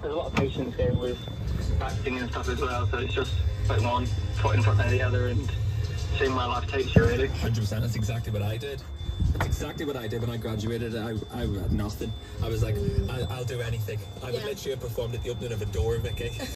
there's a lot of patience here with acting and stuff as well, so it's just putting one foot in front of the other and seeing where life takes you, really. 100%, that's exactly what I did. That's exactly what I did when I graduated. I had nothing. I was like, I'll do anything. I would literally have performed at the opening of a door, Vicky.